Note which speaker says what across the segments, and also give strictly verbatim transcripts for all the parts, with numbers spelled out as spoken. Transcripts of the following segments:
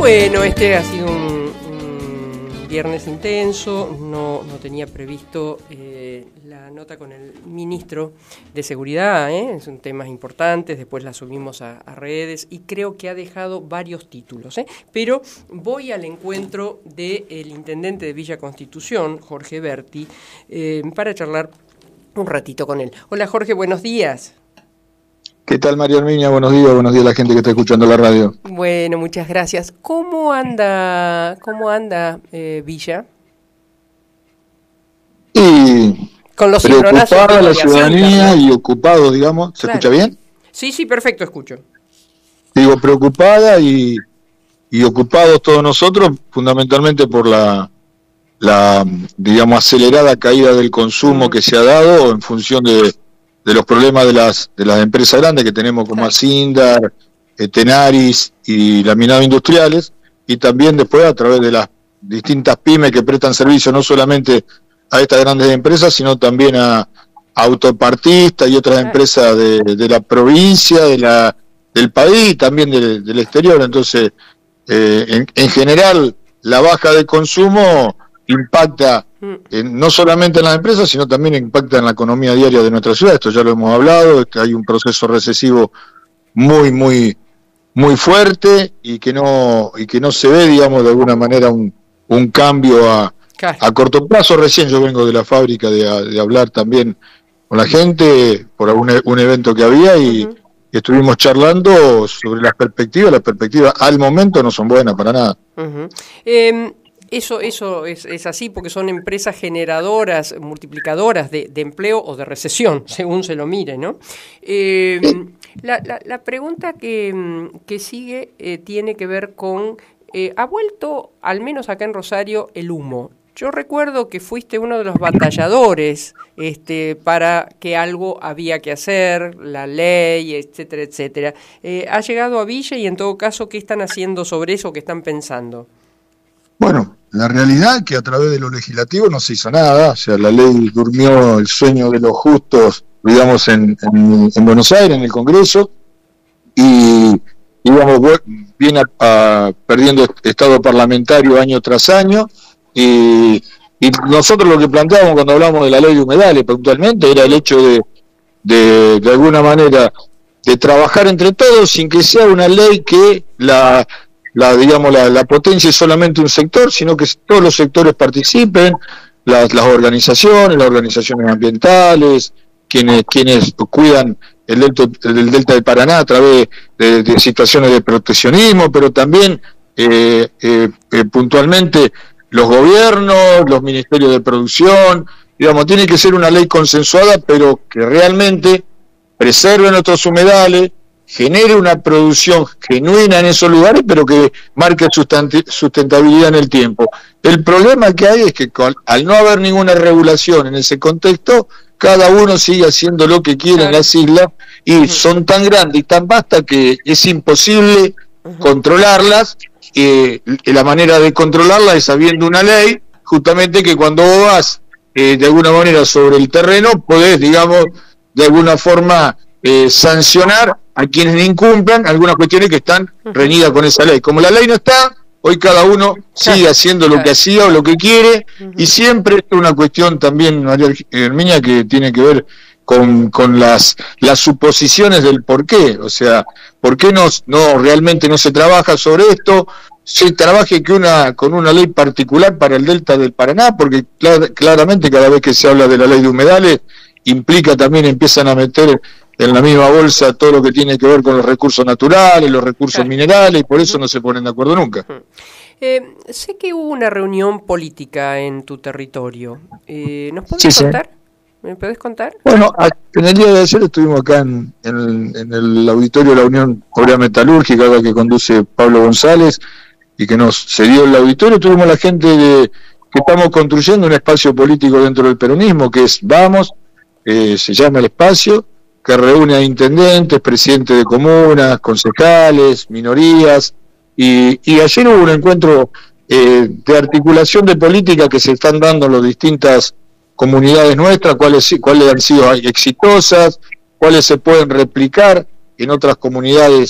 Speaker 1: Bueno, este ha sido un, un viernes intenso, no, no tenía previsto eh, la nota con el ministro de Seguridad, ¿eh? Son temas importantes, después la subimos a, a redes y creo que ha dejado varios títulos, ¿eh? Pero voy al encuentro del intendente de Villa Constitución, Jorge Berti, eh, para charlar un ratito con él. Hola Jorge, buenos días.
Speaker 2: ¿Qué tal, María Herminia? Buenos días, buenos días a la gente que está escuchando la radio.
Speaker 1: Bueno, muchas gracias. ¿Cómo anda, cómo anda eh, Villa?
Speaker 2: Y
Speaker 1: con los
Speaker 2: preocupada la ciudadanía y ocupado, digamos. ¿Se
Speaker 1: claro.
Speaker 2: escucha bien?
Speaker 1: Sí, sí, perfecto, escucho.
Speaker 2: Digo, preocupada y, y ocupados todos nosotros, fundamentalmente por la, la, digamos, acelerada caída del consumo mm. que se ha dado en función de... de los problemas de las de las empresas grandes que tenemos como Asindar, eh, Tenaris y Laminados Industriales, y también después a través de las distintas pymes que prestan servicio no solamente a estas grandes empresas, sino también a, a autopartistas y otras empresas de, de la provincia, de la del país, también del, del exterior. Entonces, eh, en, en general, la baja de consumo impacta eh, no solamente en las empresas, sino también impacta en la economía diaria de nuestra ciudad. Esto ya lo hemos hablado, que hay un proceso recesivo muy, muy, muy fuerte y que no y que no se ve, digamos, de alguna manera un, un cambio a, a corto plazo. Recién yo vengo de la fábrica de, de hablar también con la gente por algún un evento que había y, uh-huh. y estuvimos charlando sobre las perspectivas. Las perspectivas al momento no son buenas para nada.
Speaker 1: Uh-huh. eh... Eso, eso es, es así porque son empresas generadoras, multiplicadoras de, de empleo o de recesión, según se lo mire, ¿no? Eh, la, la, la pregunta que, que sigue eh, tiene que ver con, eh, ha vuelto, al menos acá en Rosario, el humo. Yo recuerdo que fuiste uno de los batalladores este, para que algo había que hacer, la ley, etcétera, etcétera. Eh, ¿Ha llegado a Villa y en todo caso qué están haciendo sobre eso, qué están pensando?
Speaker 2: Bueno, la realidad es que a través de lo legislativo no se hizo nada, o sea, la ley durmió el sueño de los justos, digamos, en, en, en Buenos Aires, en el Congreso, y, digamos, viene a, a, perdiendo estado parlamentario año tras año, y, y nosotros lo que planteábamos cuando hablamos de la ley de humedales puntualmente era el hecho de, de, de alguna manera, de trabajar entre todos sin que sea una ley que la... la digamos la, la potencia es solamente un sector, sino que todos los sectores participen, las, las organizaciones, las organizaciones ambientales, quienes quienes cuidan el delta, el delta del Paraná a través de, de situaciones de proteccionismo, pero también eh, eh, eh, puntualmente los gobiernos, los ministerios de producción, digamos, tiene que ser una ley consensuada, pero que realmente preserve nuestros humedales, genere una producción genuina en esos lugares, pero que marque sustentabilidad en el tiempo. El problema que hay es que con, al no haber ninguna regulación en ese contexto, cada uno sigue haciendo lo que quiere en las islas y uh-huh. son tan grandes y tan vastas que es imposible uh-huh. controlarlas. Eh, la manera de controlarlas es habiendo una ley, justamente que cuando vos vas eh, de alguna manera sobre el terreno, podés, digamos, de alguna forma eh, sancionar a quienes incumplan algunas cuestiones que están reñidas con esa ley. Como la ley no está, hoy cada uno sigue haciendo lo que hacía o lo que quiere, y siempre es una cuestión también, María Herminia, que tiene que ver con, con las, las suposiciones del por qué. O sea, ¿por qué no, no realmente no se trabaja sobre esto? Se trabaje que una, con una ley particular para el delta del Paraná, porque clar, claramente cada vez que se habla de la ley de humedales, implica también, empiezan a meter en la misma bolsa todo lo que tiene que ver con los recursos naturales, los recursos claro. minerales, y por eso no se ponen de acuerdo nunca.
Speaker 1: Eh, sé que hubo una reunión política en tu territorio. Eh, ¿Nos podés sí, contar? Sí. ¿Me podés contar?
Speaker 2: Bueno, en el día de ayer estuvimos acá en, en, el, en el auditorio de la Unión Obrera Metalúrgica, que conduce Pablo González, y que nos cedió el auditorio. Tuvimos la gente de, que estamos construyendo un espacio político dentro del peronismo, que es Vamos, eh, se llama el espacio, que reúne a intendentes, presidentes de comunas, concejales, minorías, y, y ayer hubo un encuentro eh, de articulación de política que se están dando en las distintas comunidades nuestras, cuáles, cuáles han sido exitosas, cuáles se pueden replicar en otras comunidades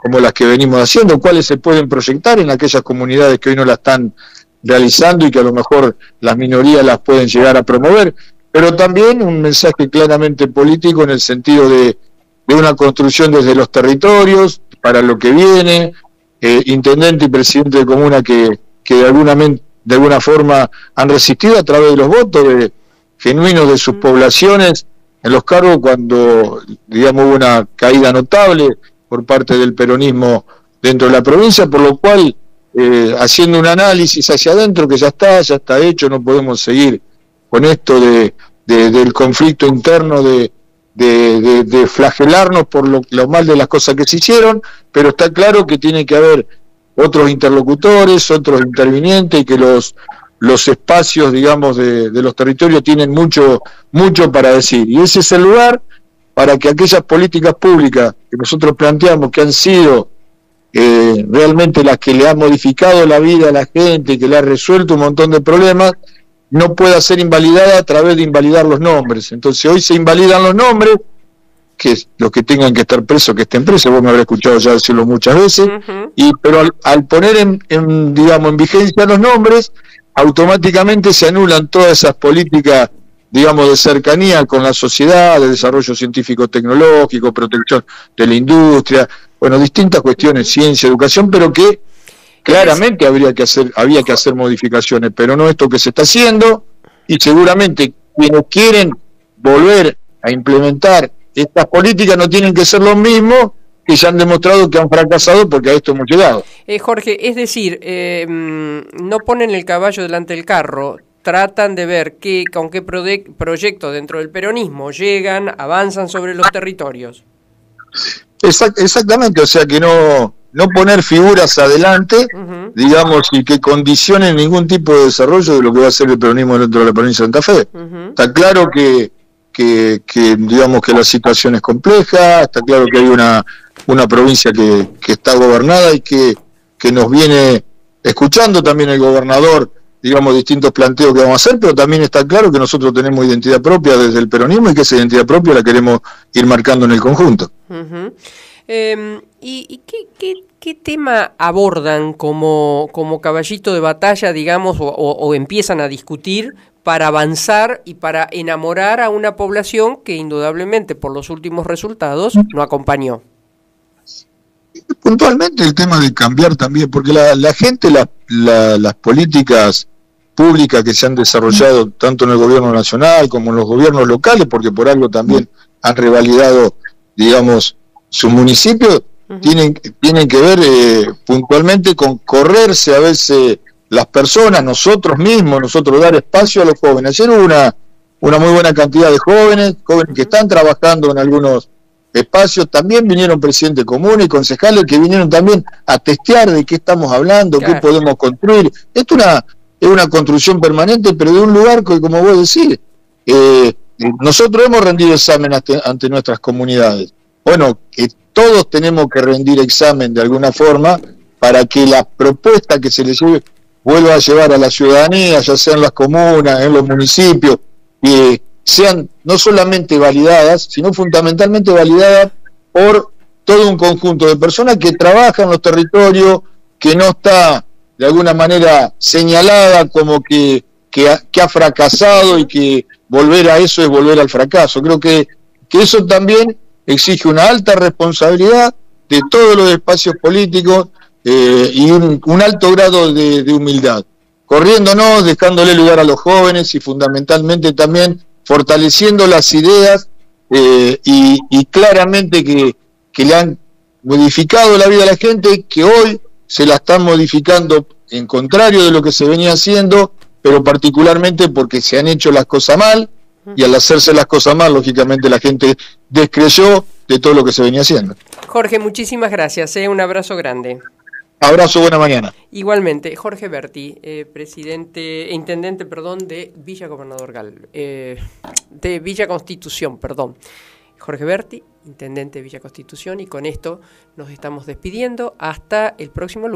Speaker 2: como las que venimos haciendo, cuáles se pueden proyectar en aquellas comunidades que hoy no la están realizando y que a lo mejor las minorías las pueden llegar a promover, pero también un mensaje claramente político en el sentido de, de una construcción desde los territorios para lo que viene, eh, intendente y presidente de comuna que, que de alguna, de alguna forma han resistido a través de los votos de, genuinos de sus poblaciones en los cargos cuando, digamos, hubo una caída notable por parte del peronismo dentro de la provincia, por lo cual, eh, haciendo un análisis hacia adentro, que ya está, ya está hecho, no podemos seguir con esto de, de del conflicto interno, de, de, de, de flagelarnos por lo, lo mal de las cosas que se hicieron, pero está claro que tiene que haber otros interlocutores, otros intervinientes, y que los los espacios, digamos, de, de los territorios tienen mucho mucho para decir, y ese es el lugar para que aquellas políticas públicas que nosotros planteamos, que han sido eh, realmente las que le han modificado la vida a la gente, que le han resuelto un montón de problemas, no pueda ser invalidada a través de invalidar los nombres. Entonces hoy se invalidan los nombres, que los que tengan que estar presos, que estén presos, vos me habrás escuchado ya decirlo muchas veces, uh-huh. y pero al, al poner en, en, digamos, en vigencia los nombres, automáticamente se anulan todas esas políticas, digamos, de cercanía con la sociedad, de desarrollo científico-tecnológico, protección de la industria, bueno, distintas cuestiones, ciencia, educación, pero que claramente habría que hacer, había que hacer modificaciones, pero no esto que se está haciendo, y seguramente quienes quieren volver a implementar estas políticas no tienen que ser los mismos que ya han demostrado que han fracasado, porque a esto hemos llegado.
Speaker 1: Eh, Jorge, es decir, eh, no ponen el caballo delante del carro, tratan de ver qué, con qué proye- proyectos dentro del peronismo llegan, avanzan sobre los territorios.
Speaker 2: Exact- exactamente, o sea que no, no poner figuras adelante, uh-huh. digamos, y que condicionen ningún tipo de desarrollo de lo que va a ser el peronismo dentro de la provincia de Santa Fe. Uh-huh. Está claro que, que, que, digamos, que la situación es compleja, está claro que hay una una provincia que, que está gobernada y que, que nos viene escuchando también el gobernador, digamos, distintos planteos que vamos a hacer, pero también está claro que nosotros tenemos identidad propia desde el peronismo y que esa identidad propia la queremos ir marcando en el conjunto.
Speaker 1: Uh-huh. Eh, ¿Y, y qué, qué, qué tema abordan como, como caballito de batalla, digamos, o, o, o empiezan a discutir para avanzar y para enamorar a una población que indudablemente por los últimos resultados no acompañó?
Speaker 2: Puntualmente el tema de cambiar también, porque la, la gente, la, la, las políticas públicas que se han desarrollado tanto en el gobierno nacional como en los gobiernos locales, porque por algo también han revalidado, digamos, sus municipios, uh-huh. tienen, tienen que ver eh, puntualmente con correrse a veces las personas, nosotros mismos, nosotros dar espacio a los jóvenes. Ayer hubo una, una muy buena cantidad de jóvenes, jóvenes que están trabajando en algunos espacios, también vinieron presidentes comunes y concejales que vinieron también a testear de qué estamos hablando, claro. qué podemos construir. Esto es una, es una construcción permanente, pero de un lugar que, como vos decís, eh, nosotros hemos rendido examen ante, ante nuestras comunidades. Bueno, que todos tenemos que rendir examen de alguna forma para que la propuesta que se les lleve vuelva a llevar a la ciudadanía, ya sea en las comunas, en los municipios, y sean no solamente validadas, sino fundamentalmente validadas por todo un conjunto de personas que trabajan en los territorios, que no está de alguna manera señalada como que, que, ha, que ha fracasado y que volver a eso es volver al fracaso. Creo que, que eso también exige una alta responsabilidad de todos los espacios políticos eh, y un, un alto grado de, de humildad, corriéndonos, dejándole lugar a los jóvenes y fundamentalmente también fortaleciendo las ideas eh, y, y claramente que, que le han modificado la vida a la gente, que hoy se la están modificando en contrario de lo que se venía haciendo, pero particularmente porque se han hecho las cosas mal, y al hacerse las cosas mal, lógicamente la gente descreyó de todo lo que se venía haciendo.
Speaker 1: Jorge, muchísimas gracias, ¿eh? Un abrazo grande.
Speaker 2: Abrazo, buena mañana.
Speaker 1: Igualmente, Jorge Berti, eh, presidente, intendente, perdón, de Villa Gobernador Gal, eh, de Villa Constitución, perdón. Jorge Berti, intendente de Villa Constitución, y con esto nos estamos despidiendo hasta el próximo lunes.